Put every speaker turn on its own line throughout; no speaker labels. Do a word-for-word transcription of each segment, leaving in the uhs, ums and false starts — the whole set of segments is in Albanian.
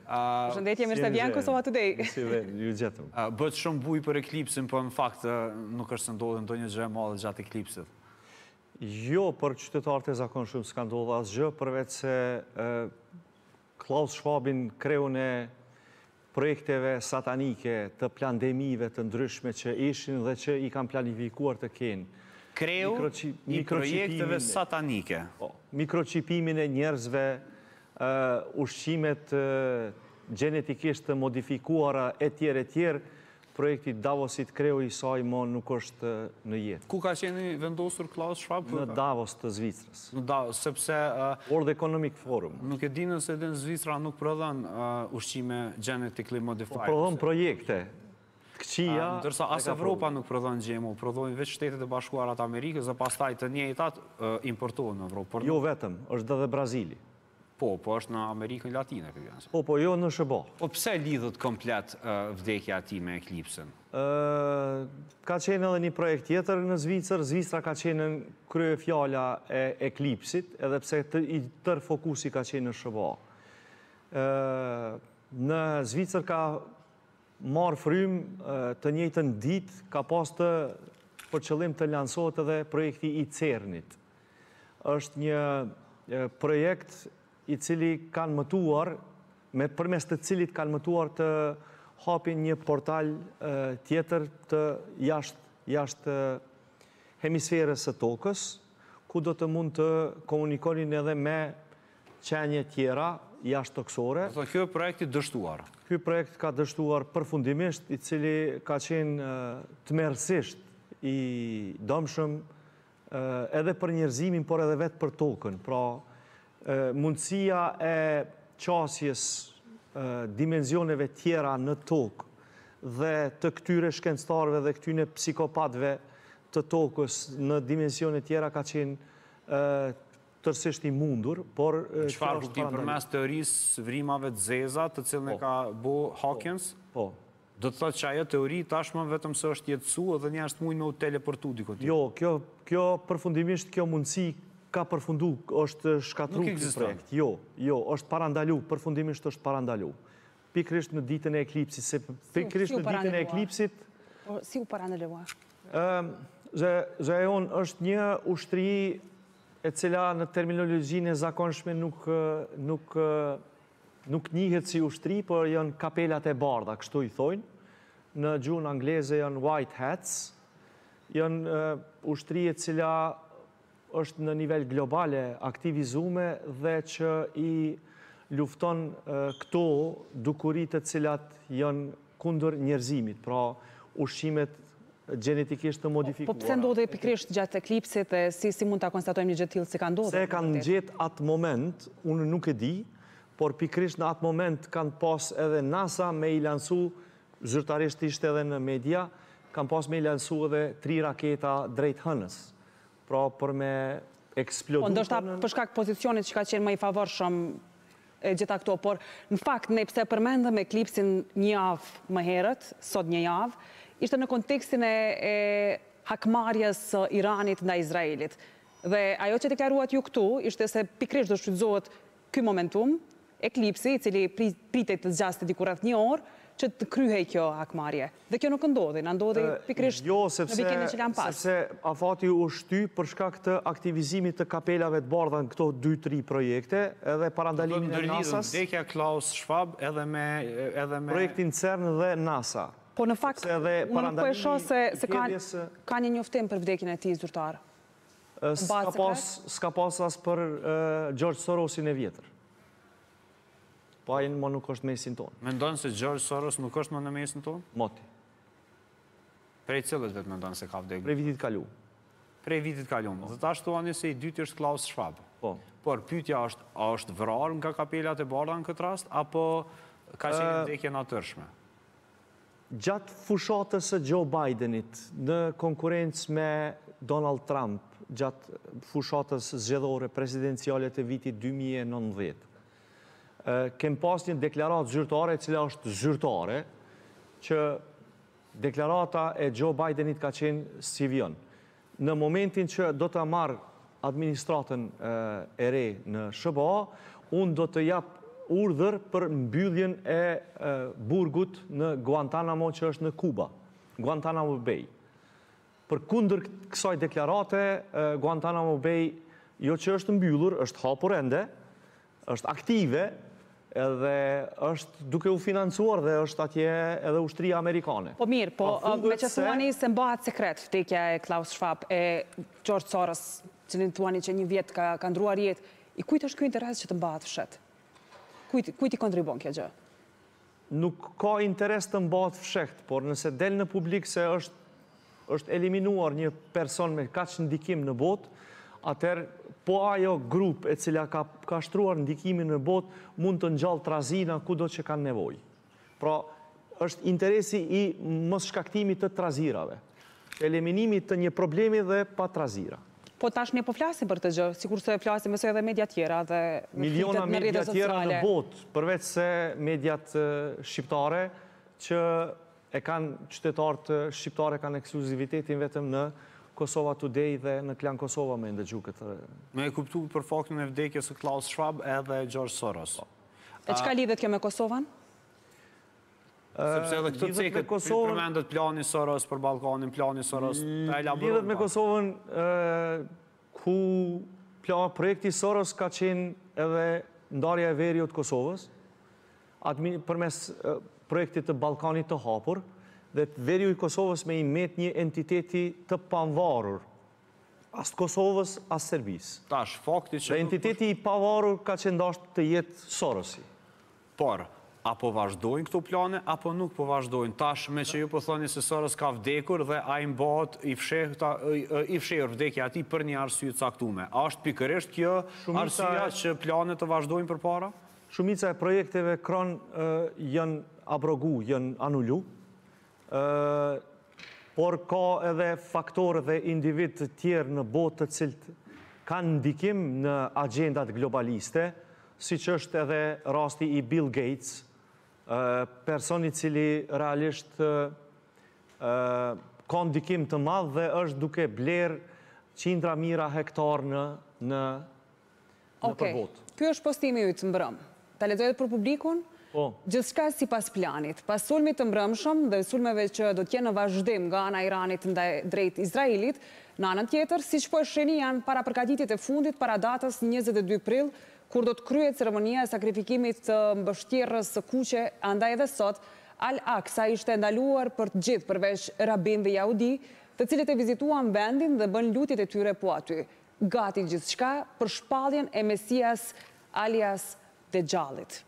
Përshëndetje, mirë se vjen Kosova Today.
Si vjen, ju gjetëm.
Bëhet shumë buj për eklipsin, po në fakt nuk është se ndodhi ndonjë gjë e madhe gjatë eklipsit.
Jo, për qytetarët e zakonshëm s'ka ndodhur asgjë, përveç se Klaus Schwabin kreun e projekteve satanike të plandemive të ndryshme që ishin dhe që i kanë planifikuar të kenë.
Kreu i projekteve satanike.
Mikroqipimin e njerëzve, ushqimet genetikisht të modifikuara e tjerë e tjerë, projekti Davosit kreu i saj mo nuk është në jetë.
Ku ka qeni vendosur Klaus Schwab?
Në Davos të Zvicrës.
Në Davos, sepse...
World Economic Forum.
Nuk e di nëse edhe në Zvicra nuk prodhon ushqime genetically modified.
Prodhon projekte. Këqia...
Ndërsa as Evropa nuk prodhon G M O, prodhojnë veç Shtetet e Bashkuara të Amerikës dhe pastaj të njëjtat importohen në Evropë.
Jo vetëm, është edhe Brazili.
Po, po është në Amerikën Latine.
Po, po, jo në S B A.
Po, pse lidhët komplet vdekja ati me eklipsin?
Ka qenë edhe një projekt tjetër në Zvicër. Zvicra ka qenë në krye fjalla e eklipsit, edhe pse i tërë fokusi ka qenë në S B A. Në Zvicër ka marë frym të njëjtën ditë, ka pas të për qëllim të lansohet edhe projekti i Cernit. Është një projekt i cili kanë mëtuar, me përmes të cilit kanë mëtuar të hapin një portal tjetër të jashtë hemisferës së tokës, ku do të mund të komunikonin edhe me qenje tjera jashtë toksore.
Kjo e projekti dështuar?
Kjo projekt ka dështuar përfundimisht, i cili ka qenë të merësisht i dëmshëm edhe për njerëzimin, por edhe vetë për tokën. Pra, mundësia e qasjes dimenzioneve tjera në tokë dhe të këtyre shkencëtarëve dhe këtyre psikopatëve të tokës në dimensione tjera ka qenë tërësisht i mundur, por...
Çfarë kuptim përmes teorisë vrimave të zeza, të cilën e ka bo Hawkins?
Po.
Do të thotë që ajo teori tashmë vetëm se është jetësu dhe njerëzit mujnë me u teleportu diku tjetër.
Jo, kjo përfundimisht kjo mundësi ka përfundu, është shkatru këtë projekt. Jo, jo, është parandalu, përfundimisht është parandalu. Pikrisht në ditën e eklipsit, se pikrisht në ditën e eklipsit...
Si u parandalua?
Zhajon është një ushtri e cila në terminologjinë e zakonshme nuk njihet si ushtri, por janë kapelat e bardha, kështu i thojnë. Në gjuhën angleze janë white hats, janë ushtri e cila është në nivel globale aktivizume dhe që i lufton këto dukurit të cilat janë kundër njerëzimit, pra ushqimet genetikisht të modifikuara.
Po pse ndodhe pikrisht gjatë eklipsit dhe si mund të konstatojmë një gjë tillë se ka ndodhur?
Se kanë gjetë atë moment, unë nuk e di, por pikrisht në atë moment kanë pas edhe NASA me i lansu, zyrtarisht ishte edhe në media, kanë pas me i lansu edhe tri raketa drejt hënës. Pra për me eksplodu...
Po ndoshta për shkak pozicionit që ka qenë më i favorshëm e gjitha këto, por në fakt ne pse përmendëm eklipsin një javë më herët, sot një javë, ishte në kontekstin e hakmarrjes së Iranit ndaj Izraelit. Dhe ajo që deklaruat ju këtu ishte se pikrisht do shfrytëzohet ky momentum, eklipsi, i cili pritet të zgjastë diku rreth një orë, që të kryhej kjo hakmarrje. Dhe kjo nuk ndodhi, na ndodhi pikrisht në vikendin që lan pas.
Jo, sepse afati u shty për shkak të aktivizimit të kapelave të bardha në këto dy tri projekte, edhe parandalimin e NASA-s.
Vdekja Klaus Schwab edhe me...
Projektin CERN dhe NASA.
Po në fakt, unë nuk po e shoh se ka një njoftim për vdekjen e tij zyrtar.
S'ka pas as për George Sorosin e vjetër. Po ajnë më nuk është mesin tonë.
Mendon se George Soros nuk është më në mesin tonë?
Moti.
Prej cilët vetë mendon se ka vdekur?
Prej vitit kalu.
Prej vitit kalu. Dhe ta shtuani se i dyti është Klaus Schwab.
Po.
Por pyetja është, a është vrarë nga kapelat e bardha në këtë rast, apo ka qenë vdekje natyrshme?
Gjatë fushatës së Joe Bidenit në konkurrencë me Donald Trump, gjatë fushatës zgjedhore presidenciale të vitit dy mijë e nëntëdhjetë, kem pas një deklarat zyrtare, cila është zyrtare, që deklarata e Joe Bidenit ka qenë si vjen. Në momentin që do të marrë administratën e re në S B A, unë do të jap urdhër për mbylljen e burgut në Guantanamo që është në Kuba, Guantanamo Bay. Për kundër kësaj deklarate, Guantanamo Bay jo që është mbyllur, është hapur ende, është aktive, edhe është duke u financuar dhe është atje edhe ushtria amerikane.
Po mirë, po me që thuani se mbahet sekret vdekja e Klaus Schwab e George Soros, që në thuani që një vjetë ka, ka ndruar jetë, i kujt është ky interes që të mbahet fshet? Kujt, kujt i kontribon kjo gjë?
Nuk ka interes të mbahet fshet, por nëse del në publik se është, është eliminuar një person me kaq ndikim në botë, atëherë po ajo grup e cila ka, ka shtruar ndikimin në botë mund të ngjall trazina kudo që kanë nevojë. Pra, është interesi i mos shkaktimit të trazirave, eliminimit të një problemi dhe pa trazira.
Po tash ne po flasim për të gjë, sikur se flasim mësoj edhe media tjera dhe
miliona media tjera në botë, përveç se mediat shqiptare që e kanë qytetarët shqiptare kanë ekskluzivitetin vetëm në Kosova Today dhe në Klan Kosova me ndëgju këtë.
Me e kuptu për faktin e vdekjes së Klaus Schwab edhe George Soros.
E çka lidhet kjo me Kosovan?
Sepse edhe këtë cekët përmendet plani Soros për Ballkanin, plani Soros ta elaboron.
Lidhet me Kosovën ku projekti Soros ka qenë edhe ndarja e veriut Kosovës përmes projektit të Ballkanit të hapur, dhe të veriu i Kosovës me imet një entiteti të pavarur, as të Kosovës, as Serbisë.
Tash, fakti që...
Dhe entiteti i pavarur ka që ndasht të jetë Sorosi.
Por, apo vazhdojnë këto plane, apo nuk po vazhdojnë. Tash, me që ju po thoni se Soros ka vdekur dhe a i mbat i fshehur vdekja ati për një arsye caktume. A është pikërisht kjo arsyeja që planet të vazhdojnë për para?
Shumica e projekteve kron janë abrogu, janë anullu, por ka edhe faktorë dhe individ të tjerë në botë të cilët kanë ndikim në agendat globaliste, si që është edhe rasti i Bill Gates, personi cili realisht ka ndikim të madh dhe është duke bler qindra mira hektar në në përbotë.
Ky është postimi yt mbrëm. Ta lexohet për publikun? Gjithçka sipas planit. Pas sulmit të mbrëmshëm dhe sulmeve që do të jenë në vazhdim nga ana e Iranit ndaj drejt Izraelit, në anën tjetër, siç po e shihni, janë para përgatitjet e fundit para datës njëzet e dy prill, kur do të kryhet ceremonia e sakrifikimit të mbështjerrës së kuqe, andaj edhe sot Al-Aqsa ishte ndaluar për të gjithë përveç rabinëve jaudi, të cilët e vizituan vendin dhe bën lutjet e tyre po aty. Gati gjithçka për shpalljen e Mesias alias Dexhallit.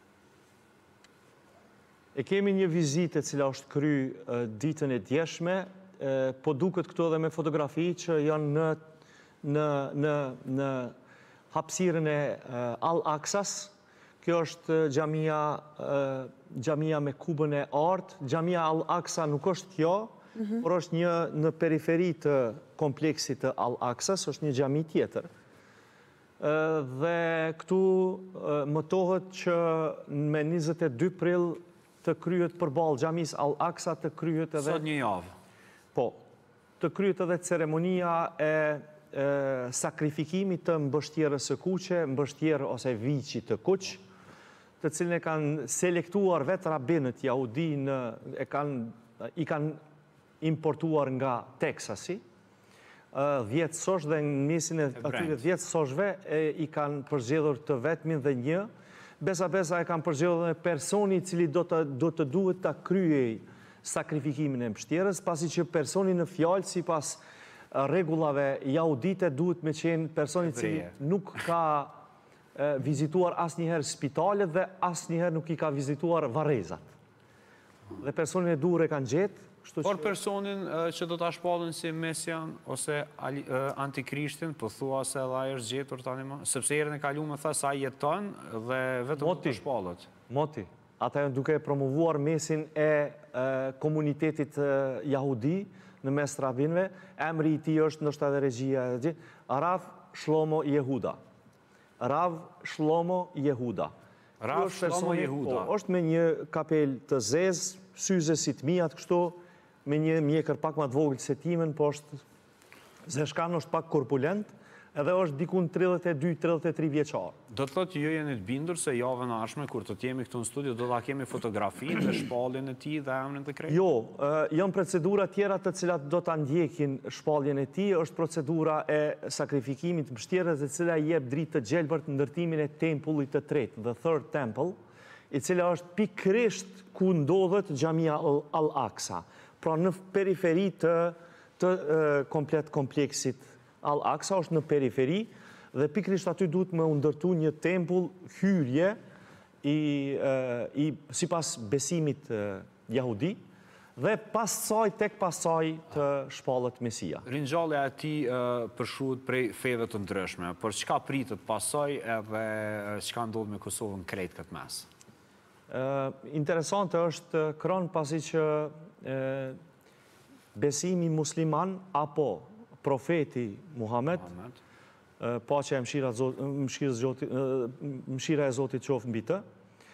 E kemi një vizitë e cila është kry ditën e djeshme, po duket këtu edhe me fotografi që janë në, në, në, në hapësirën e Al-Aqsas. Kjo është xhamia, xhamia me kubën e artë. Xhamia Al-Aqsa nuk është kjo, mm-hmm. por është një në periferi të kompleksit të Al-Aqsas, është një xhami tjetër. Dhe këtu mëtohet që me njëzet e dy prill të kryet përballë xhamis Al-Aqsa, të kryet edhe...
Sot një javë.
Po, të kryet edhe ceremonia e, e sakrifikimit të mbështjerës së kuqe, mbështjerë ose viçi të kuq, të cilën e kanë selektuar vetë rabinët jahudi, në, e kanë, i kanë importuar nga Teksasi, dhjetë sosh dhe në mesin e atyre dhjetë soshve e, i kanë përzgjedhur të vetmin dhe një, besa besa e kanë përzgjedhur dhe personi cili do të, do të duhet të kryej sakrifikimin e mbështjerës, pasi që personi në fjalë si pas rregullave jahudite duhet me qenë personi cili nuk ka e, vizituar asnjëherë spitalet dhe asnjëherë nuk i ka vizituar varrezat. Dhe personin e duhur e kanë gjetë.
Por personin që do të shpallin si Mesian ose Antikrishtin, po thua se edhe ai është gjetur tani më, sepse herën e kaluar më tha se ai jeton dhe vetëm do të shpallet.
Moti, ata janë duke promovuar mesin e komunitetit jahudi në mes rabinëve. Emri i tij është ndoshta edhe regjia e tij, Rav Shlomo Yehuda. Rav Shlomo Yehuda.
Rav Shlomo Yehuda.
Është me një kapel të zezë, syze si të mijat kështu, me një mjekër pak më të vogël se timen, po është zeshkan është pak korpulent, edhe është dikun tridhjetë e dy tridhjetë e tre vjeçar.
Do të thotë ju jeni të bindur se javën e ardhshme kur të jemi këtu në studio do ta kemi fotografinë dhe shpalljen e tij dhe emrin të krejt?
Jo, janë procedura tjera të cilat do ta ndjekin shpalljen e tij, është procedura e sakrifikimit të mbështjerës e cila i jep dritë të gjelbërt ndërtimin e tempullit të tretë, the third temple, i cila është pikërisht ku ndodhet Xhamia Al-Aqsa, pra në periferi të, të komplet kompleksit Al-Aqsa, është në periferi, dhe pikërisht aty duhet me ndërtu një tempull hyrje i, i sipas besimit jahudi, dhe pas saj, tek pas saj të shpallët Mesia.
Ringjallja e tij përshuhet prej feve të ndryshme, por çka pritet pas saj edhe çka ndodh me Kosovën krejt këtë mes?
Interesante është kron pasi që besimi musliman apo profeti Muhammed, paqja e mëshira e Zotit qoftë mbi të,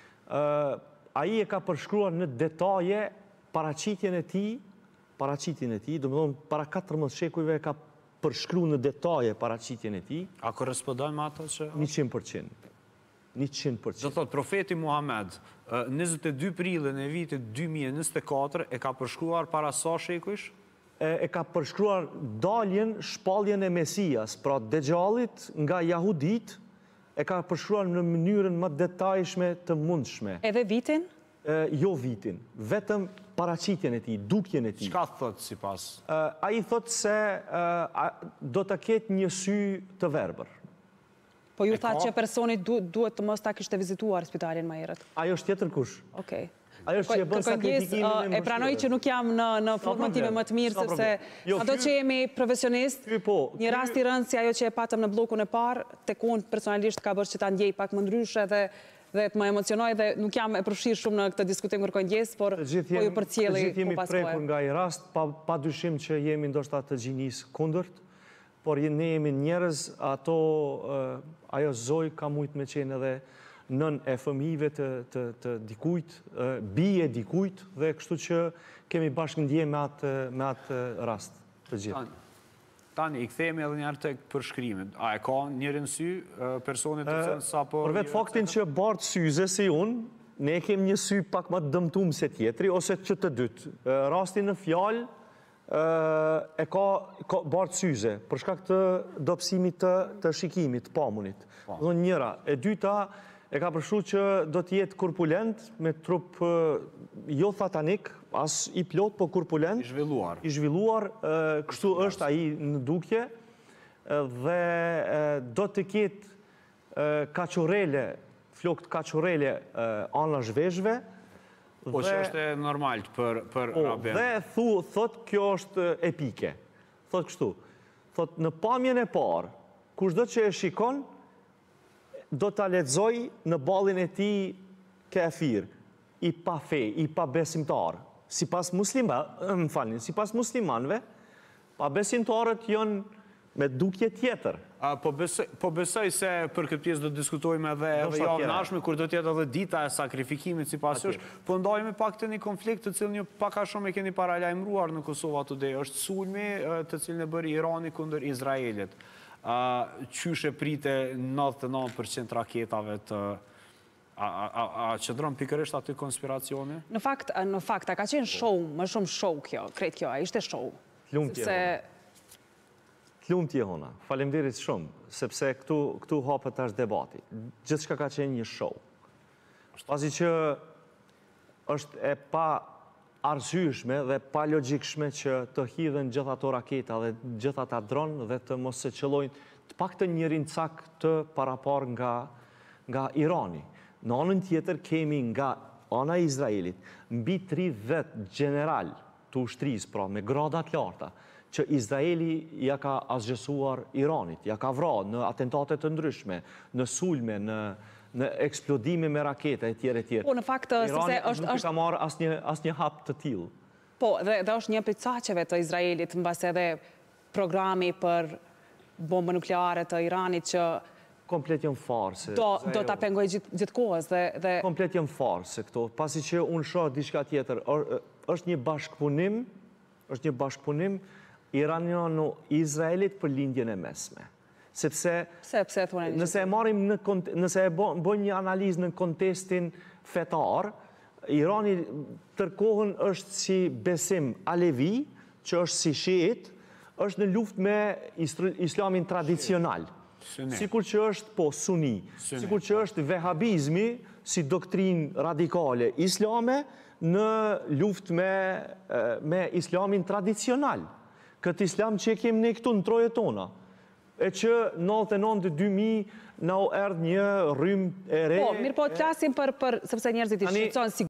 ai e ka përshkruar në detaje paraqitjen e tij, paraqitjen e tij, domethënë para katërmbëdhjetë shekujve e ka përshkruar në detaje paraqitjen e tij.
A korrespondon me ato që
njëqind përqind. njëqind përqind.
Do thotë profeti Muhammed njëzet e dy prillin e vitit dy mijë e njëzet e katër e ka përshkruar para sa shekujsh?
E ka përshkruar daljen, shpalljen e Mesias, pra Dexhallit nga jahudit, e ka përshkruar në mënyrën më detajshme të mundshme.
Edhe vitin?
Jo vitin, vetëm paraqitjen e tij, dukjen e tij.
Çka thot sipas?
Ai thot se do të ketë një sy të verbër.
Po ju thatë që personi duhet të mos ta kishte vizituar spitalin më herët.
Ajo është tjetër kush.
Okej.
Ajo është që e bën sakrifikimin
e pranoj që nuk jam në formën time më të mirë, sepse ato që jemi profesionist, një rast i rëndë si ajo që e patëm në blokun e parë, tek unë personalisht ka bërë që ta ndjej pak më ndryshe dhe dhe të më emocionoj dhe nuk jam e përfshirë shumë në këtë diskutim kërkoj ndjes, por po ju përcjelli
po pas jemi prekur nga i rast, pa dyshim që jemi ndoshta të gjinis kundërt, por ne jemi njerëz, ato ajo zoj ka mujt me qenë edhe nën e fëmijëve të dikujt, bie dikujt, dhe kështu që kemi bashkë ndje me atë rast të gjithë.
Tani, i kthehemi edhe njerë të përshkrimit. A e ka njërin sy personit të cënë sa po...
Për vetë faktin që bartë syze si unë, ne kemi një sy pak më të dëmtum se tjetri, ose që të dytë. Rastin në fjalë e ka bartë syze, për shkak të dobësimit të shikimit, të pamunit. Dhe njëra. E dyta, e ka përshu që do t'jetë kurpulent, me trup jo thatanik, as i plot, po kurpulent.
I zhvilluar.
I zhvilluar, kështu është ai në dukje, dhe do të ketë kaqurele, flokt kaqurele ana zhveshve.
Po që është e normalt për rabin.
Dhe thot kjo është epike. Thot kështu. Thot në pamjen e parë, kushdo që e shikon, do të lexoj në ballin e tij kafir, i pa fe, i pa besimtar. Sipas muslimanëve, më falni, sipas muslimanëve, pa besimtarët janë me dukje tjetër.
Po besoj se për këtë pjesë do të diskutojmë edhe javën e ardhshme, kur do të jetë edhe dita e sakrifikimit sipas jush, po ndajmë pak të një konflikt të cilin ju pak a shumë e keni paralajmëruar në Kosovë Today, është sulmi të cilin e bëri Irani kundër Izraelit. Qysh e prite nëntë e nëntë përqind raketave të... A qëndron pikërisht aty konspiracioni?
Në fakt, në fakt, a ka qenë show, më shumë show kjo, krejt kjo, a ishte show.
T'lumtje, T'lumtje, hona. Faleminderit shumë, sepse këtu hapet tash debati. Gjithçka ka qenë një show. Pasi që është e pa arsyeshme dhe pa logjikshme që të hidhen gjitha ato raketa dhe gjitha ata dronë dhe të mos se qëllojnë të paktën njërin cak të parapar nga Irani. Në anën tjetër kemi nga ana e Izraelit mbi tridhjetë general të ushtrisë, pra me gradat larta, që Izraeli ja ka asgjësuar Iranit, ja ka vrarë në atentate të ndryshme, në sulme, në në eksplodime me raketa e tjere tjere.
Po, në fakt,
Irani nuk i ka marrë asnjë hap të tillë.
Po, dhe është një prej caqeve të Izraelit, mbas edhe programi për bombën nukleare të Iranit që
komplet janë farse.
Do ta pengoj gjithë kohës dhe...
Komplet janë farse këto, pasi që unë shoh diçka tjetër. Është një bashkëpunim, është një bashkëpunim iraniano-izraelit për lindjen e mesme. sepse
Pse, pse thua një
nëse e marrim në kont- nëse e bë- bëjmë një analizë në kontestin fetar, Irani tërkohën është si besim alevi, që është si shiit, është në luftë me istr- islamin tradicional.
Suni.
Sikur që është po suni,
Suni,
sikur që është vehabizmi si doktrinë radikale islame në luftë me, eh, me islamin tradicional. Këtë islam që e kemi ne këtu në trojet tona. E që nëntëdhjetë e nëntë dy mijë na u erdhë një rrym e re.
Po, mirë po, të flasim për, për sepse njerëzit i
Tani-
shqetësojnë